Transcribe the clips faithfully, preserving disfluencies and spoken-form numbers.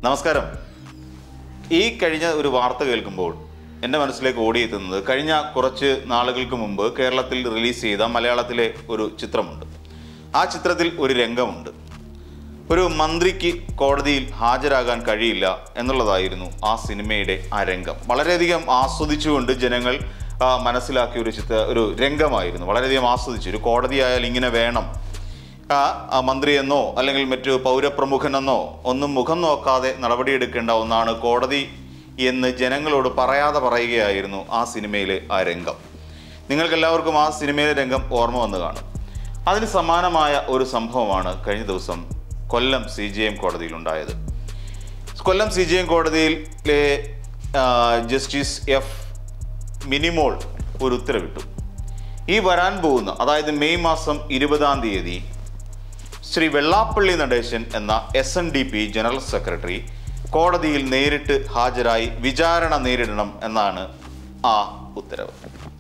നമസ്കാരം. ഈ കഴിഞ്ഞ ഒരു വാർത്ത കേൾക്കുമ്പോൾ എൻ്റെ മനസ്സിലേക്ക് ഓടിയെത്തുന്നത് കഴിഞ്ഞ കുറച്ച് നാളുകൾക്ക് മുമ്പ് കേരളത്തിൽ റിലീസ് ചെയ്ത മലയാളത്തിലെ ഒരു ചിത്രമുണ്ട്. ആ ചിത്രത്തിൽ ഒരു രംഗമുണ്ട്. ഒരു മന്ത്രിക്ക് കോടതിയിൽ ഹാജരാകാൻ കഴിയില്ല എന്നുള്ളതായിരുന്നു ആ സിനിമയുടെ ആ രംഗം. വളരെയധികം ആസ്വദിച്ചുകൊണ്ട് ജനങ്ങൾ മനസ്സിലാക്കിയ ഒരു ചിത്ര ഒരു രംഗമായിരുന്നു. വളരെയധികം ആസ്വദിച്ചു. ഒരു കോടതിയായാൽ ഇങ്ങനെ വേണം, ആ മന്ത്രിയെന്നോ അല്ലെങ്കിൽ മറ്റു പൗരപ്രമുഖനെന്നോ ഒന്നും മുഖം നോക്കാതെ നടപടിയെടുക്കേണ്ട ഒന്നാണ് കോടതി എന്ന് ജനങ്ങളോട് പറയാതെ പറയുകയായിരുന്നു ആ സിനിമയിലെ ആ രംഗം. നിങ്ങൾക്കെല്ലാവർക്കും ആ സിനിമയിലെ രംഗം ഓർമ്മ വന്ന് കാണും. അതിന് സമാനമായ ഒരു സംഭവമാണ് കഴിഞ്ഞ ദിവസം കൊല്ലം സി ജി എം കോടതിയിലുണ്ടായത്. കൊല്ലം സി ജി എം കോടതിയിലെ ജസ്റ്റിസ് എഫ് മിനിമോൾ ഒരു ഉത്തരവിട്ടു. ഈ വരാൻ പോകുന്ന അതായത് മെയ് മാസം ഇരുപതാം തീയതി ശ്രീ വെള്ളാപ്പള്ളി നടേശൻ എന്ന S N D P general secretary കോടതിയിൽ നേരിട്ട് ഹാജരായി വിചാരണ നേരിടണം എന്നാണ് ആ ഉത്തരവ്.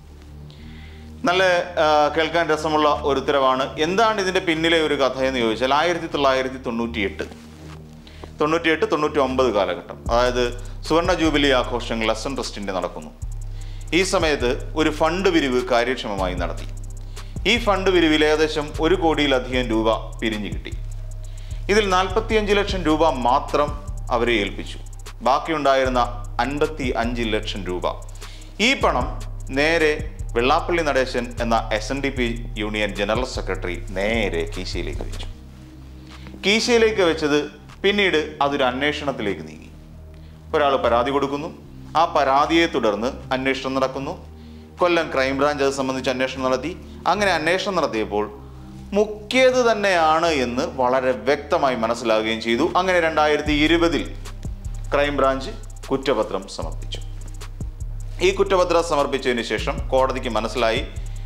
നല്ല കേൾക്കാൻ രസമുള്ള ഒരു ഉത്തരവാണ്. എന്താണ് ഇതിൻ്റെ പിന്നിലെ ഒരു കഥ എന്ന് ചോദിച്ചാൽ ആയിരത്തി തൊള്ളായിരത്തി തൊണ്ണൂറ്റി എട്ട് തൊണ്ണൂറ്റി എട്ട് തൊണ്ണൂറ്റി ഒമ്പത് കാലഘട്ടം, അതായത് സുവർണ ജൂബിലി ആഘോഷങ്ങൾ എസ് എൻ ട്രസ്റ്റിൻ്റെ നടക്കുന്നു. ഈ സമയത്ത് ഒരു ഫണ്ട് പിരിവ് കാര്യക്ഷമമായി നടത്തി. ഈ ഫണ്ട് പിരിവിൽ ഏകദേശം ഒരു കോടിയിലധികം രൂപ പിരിഞ്ഞു കിട്ടി. ഇതിൽ നാൽപ്പത്തിയഞ്ച് ലക്ഷം രൂപ മാത്രം അവരെ ഏൽപ്പിച്ചു. ബാക്കിയുണ്ടായിരുന്ന അൻപത്തി അഞ്ച് ലക്ഷം രൂപ ഈ പണം നേരെ വെള്ളാപ്പള്ളി നടേശൻ എന്ന S N D P union general secretary നേരെ കീശയിലേക്ക് വെച്ചു. കീശയിലേക്ക് വെച്ചത് പിന്നീട് അതൊരു അന്വേഷണത്തിലേക്ക് നീങ്ങി. ഒരാൾ പരാതി കൊടുക്കുന്നു. ആ പരാതിയെ തുടർന്ന് അന്വേഷണം നടക്കുന്നു. കൊല്ലം ക്രൈംബ്രാഞ്ച് അത് സംബന്ധിച്ച് അന്വേഷണം നടത്തി. അങ്ങനെ അന്വേഷണം നടത്തിയപ്പോൾ മുക്കിയത് തന്നെയാണ് എന്ന് വളരെ വ്യക്തമായി മനസ്സിലാവുകയും ചെയ്തു. അങ്ങനെ രണ്ടായിരത്തി ഇരുപതിൽ ക്രൈംബ്രാഞ്ച് കുറ്റപത്രം സമർപ്പിച്ചു. ഈ കുറ്റപത്രം സമർപ്പിച്ചതിന് ശേഷം കോടതിക്ക് മനസ്സിലായി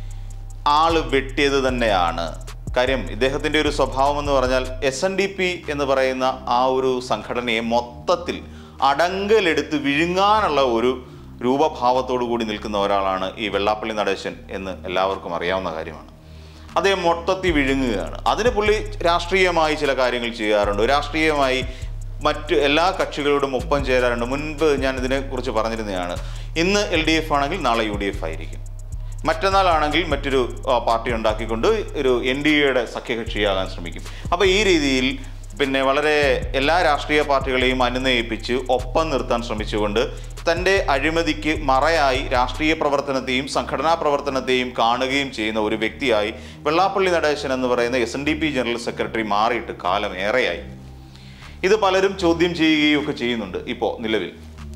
ആള് വെട്ടിയത് തന്നെയാണ്. കാര്യം ഇദ്ദേഹത്തിൻ്റെ ഒരു സ്വഭാവം എന്ന് പറഞ്ഞാൽ എസ് എൻ ഡി പി എന്ന് പറയുന്ന ആ ഒരു സംഘടനയെ മൊത്തത്തിൽ അടങ്കലെടുത്ത് വിഴുങ്ങാനുള്ള ഒരു രൂപഭാവത്തോടു കൂടി നിൽക്കുന്ന ഒരാളാണ് ഈ വെള്ളാപ്പള്ളി നടേശൻ എന്ന് എല്ലാവർക്കും അറിയാവുന്ന കാര്യമാണ്. അദ്ദേഹം മൊത്തത്തിൽ വിഴുങ്ങുകയാണ്. അതിന് പുള്ളി രാഷ്ട്രീയമായി ചില കാര്യങ്ങൾ ചെയ്യാറുണ്ട്. രാഷ്ട്രീയമായി മറ്റ് എല്ലാ കക്ഷികളോടും ഒപ്പം ചേരാറുണ്ട്. മുൻപ് ഞാൻ ഇതിനെക്കുറിച്ച് പറഞ്ഞിരുന്നതാണ്. ഇന്ന് എൽ ഡി എഫ് ആണെങ്കിൽ നാളെ യു ഡി എഫ് ആയിരിക്കും. മറ്റന്നാളാണെങ്കിൽ മറ്റൊരു പാർട്ടി ഉണ്ടാക്കിക്കൊണ്ട് ഒരു എൻ ഡി എയുടെ സഖ്യകക്ഷിയാകാൻ ശ്രമിക്കും. അപ്പോൾ ഈ രീതിയിൽ പിന്നെ വളരെ എല്ലാ രാഷ്ട്രീയ പാർട്ടികളെയും അനുനയിപ്പിച്ച് ഒപ്പം നിർത്താൻ ശ്രമിച്ചുകൊണ്ട് തൻ്റെ അഴിമതിക്ക് മറയായി രാഷ്ട്രീയ പ്രവർത്തനത്തെയും സംഘടനാ പ്രവർത്തനത്തെയും കാണുകയും ചെയ്യുന്ന ഒരു വ്യക്തിയായി വെള്ളാപ്പള്ളി നടേശൻ എന്ന് പറയുന്ന S N D P general secretary മാറിയിട്ട് കാലം ഏറെയായി. ഇത് പലരും ചോദ്യം ചെയ്യുകയും ഒക്കെ ചെയ്യുന്നുണ്ട്. ഇപ്പോൾ നിലവിൽ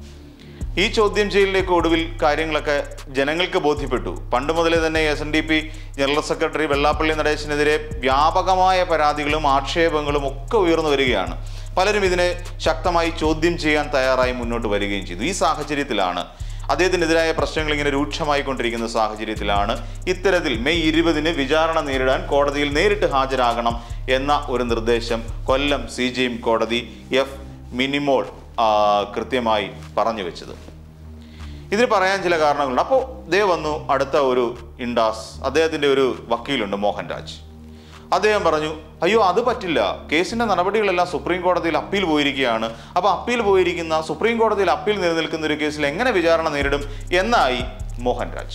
ഈ ചോദ്യം ചെയ്യലിലേക്ക് ഒടുവിൽ കാര്യങ്ങളൊക്കെ ജനങ്ങൾക്ക് ബോധ്യപ്പെട്ടു. പണ്ട് മുതലേ തന്നെ S N D P general secretary Vellappally നടേശനെതിരെ വ്യാപകമായ പരാതികളും ആക്ഷേപങ്ങളും ഒക്കെ ഉയർന്നു വരികയാണ്. പലരും ഇതിനെ ശക്തമായി ചോദ്യം ചെയ്യാൻ തയ്യാറായി മുന്നോട്ട് വരികയും ചെയ്തു. ഈ സാഹചര്യത്തിലാണ് അദ്ദേഹത്തിനെതിരായ പ്രശ്നങ്ങൾ ഇങ്ങനെ രൂക്ഷമായി കൊണ്ടിരിക്കുന്ന സാഹചര്യത്തിലാണ് ഇത്തരത്തിൽ മെയ് ഇരുപതിന് വിചാരണ നേരിടാൻ കോടതിയിൽ നേരിട്ട് ഹാജരാകണം എന്ന ഒരു നിർദ്ദേശം കൊല്ലം സി ജി എം കോടതി എഫ് മിനിമോൾ കൃത്യമായി പറഞ്ഞു വെച്ചത്. ഇതിന് പറയാൻ ചില കാരണങ്ങളുണ്ട്. അപ്പോൾ ദേ വന്നു അടുത്ത ഒരു ഇൻഡാസ്, അദ്ദേഹത്തിൻ്റെ ഒരു വക്കീലുണ്ട് മോഹൻരാജ്. അദ്ദേഹം പറഞ്ഞു, അയ്യോ അത് പറ്റില്ല, കേസിൻ്റെ നടപടികളെല്ലാം സുപ്രീം കോടതിയിൽ അപ്പീൽ പോയിരിക്കുകയാണ്. അപ്പോൾ അപ്പീൽ പോയിരിക്കുന്ന സുപ്രീം കോടതിയിൽ അപ്പീൽ നിലനിൽക്കുന്ന ഒരു കേസിൽ എങ്ങനെ വിചാരണ നേരിടും എന്നായി മോഹൻരാജ്.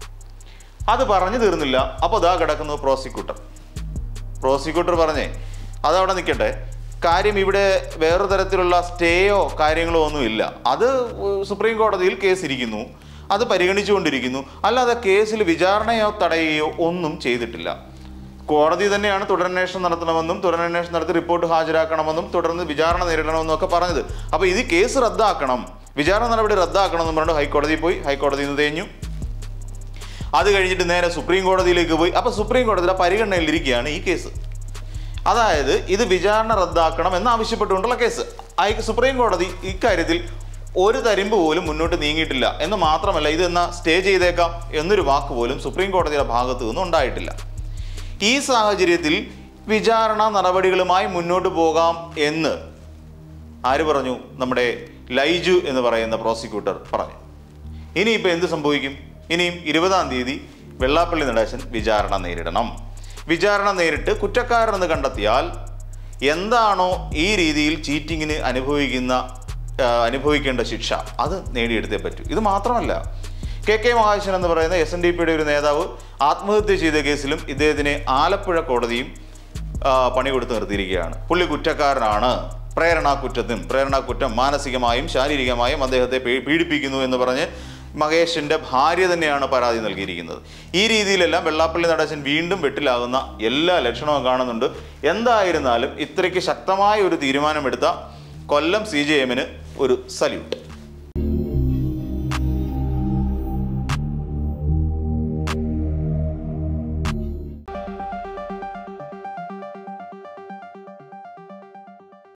അത് പറഞ്ഞു തീർന്നില്ല. അപ്പോൾ അതാ കിടക്കുന്നു പ്രോസിക്യൂട്ടർ. പ്രോസിക്യൂട്ടർ പറഞ്ഞേ അതവിടെ നിൽക്കട്ടെ, കാര്യം ഇവിടെ വേറൊരു തരത്തിലുള്ള സ്റ്റേയോ കാര്യങ്ങളോ ഒന്നുമില്ല. അത് സുപ്രീം കോടതിയിൽ കേസ് ഇരിക്കുന്നു, അത് പരിഗണിച്ചുകൊണ്ടിരിക്കുന്നു. അല്ലാതെ കേസിൽ വിചാരണയോ തടയുകയോ ഒന്നും ചെയ്തിട്ടില്ല. കോടതി തന്നെയാണ് തുടരന്വേഷണം നടത്തണമെന്നും തുടരന്വേഷണം നടത്തി റിപ്പോർട്ട് ഹാജരാക്കണമെന്നും തുടർന്ന് വിചാരണ നേരിടണമെന്നും ഒക്കെ പറഞ്ഞത്. അപ്പോൾ ഇത് കേസ് റദ്ദാക്കണം, വിചാരണ നടപടി റദ്ദാക്കണം എന്ന് പറഞ്ഞിട്ട് ഹൈക്കോടതിയിൽ പോയി. ഹൈക്കോടതിയിൽ നിന്ന് തേഞ്ഞു. അത് കഴിഞ്ഞിട്ട് നേരെ സുപ്രീം കോടതിയിലേക്ക് പോയി. അപ്പോൾ സുപ്രീം കോടതിയുടെ പരിഗണനയിലിരിക്കുകയാണ് ഈ കേസ്. അതായത് ഇത് വിചാരണ റദ്ദാക്കണം എന്നാവശ്യപ്പെട്ടുകൊണ്ടുള്ള കേസ്. സുപ്രീം കോടതി ഇക്കാര്യത്തിൽ ഒരു തരിമ്പ് പോലും മുന്നോട്ട് നീങ്ങിയിട്ടില്ല എന്ന് മാത്രമല്ല, ഇതെന്നാ സ്റ്റേ ചെയ്തേക്കാം എന്നൊരു വാക്ക് പോലും സുപ്രീം കോടതിയുടെ ഭാഗത്തു നിന്നും ഉണ്ടായിട്ടില്ല. ഈ സാഹചര്യത്തിൽ വിചാരണ നടപടികളുമായി മുന്നോട്ട് പോകാം എന്ന് ആര് പറഞ്ഞു? നമ്മുടെ ലൈജു എന്ന് പറയുന്ന പ്രോസിക്യൂട്ടർ പറഞ്ഞു. ഇനിയിപ്പോൾ എന്ത് സംഭവിക്കും? ഇനിയും ഇരുപതാം തീയതി വെള്ളാപ്പള്ളി നടേശൻ വിചാരണ നേരിടണം. വിചാരണ നേരിട്ട് കുറ്റക്കാരനെന്ന് കണ്ടെത്തിയാൽ എന്താണോ ഈ രീതിയിൽ ചീറ്റിങ്ങിന് അനുഭവിക്കുന്ന അനുഭവിക്കേണ്ട ശിക്ഷ അത് നേടിയെടുത്തേ പറ്റൂ. ഇത് മാത്രമല്ല, കെ കെ മഹാശൻ എന്ന് പറയുന്ന എസ് എൻ ഡി പിയുടെ ഒരു നേതാവ് ആത്മഹത്യ ചെയ്ത കേസിലും ഇദ്ദേഹത്തിനെ ആലപ്പുഴ കോടതിയും പണി കൊടുത്ത് നിർത്തിയിരിക്കുകയാണ്. പുള്ളി കുറ്റക്കാരനാണ്, പ്രേരണാക്കുറ്റത്തിനും പ്രേരണാക്കുറ്റം മാനസികമായും ശാരീരികമായും അദ്ദേഹത്തെ പീഡിപ്പിക്കുന്നു എന്ന് പറഞ്ഞ് മഹേഷിൻ്റെ ഭാര്യ തന്നെയാണ് പരാതി നൽകിയിരിക്കുന്നത്. ഈ രീതിയിലെല്ലാം വെള്ളാപ്പള്ളി നടേശൻ വീണ്ടും വെട്ടിലാകുന്ന എല്ലാ ലക്ഷണവും കാണുന്നുണ്ട്. എന്തായിരുന്നാലും ഇത്രയ്ക്ക് ശക്തമായ ഒരു തീരുമാനമെടുത്ത കൊല്ലം സി ജെ എമ്മിന് ഒരു സല്യൂട്ട്.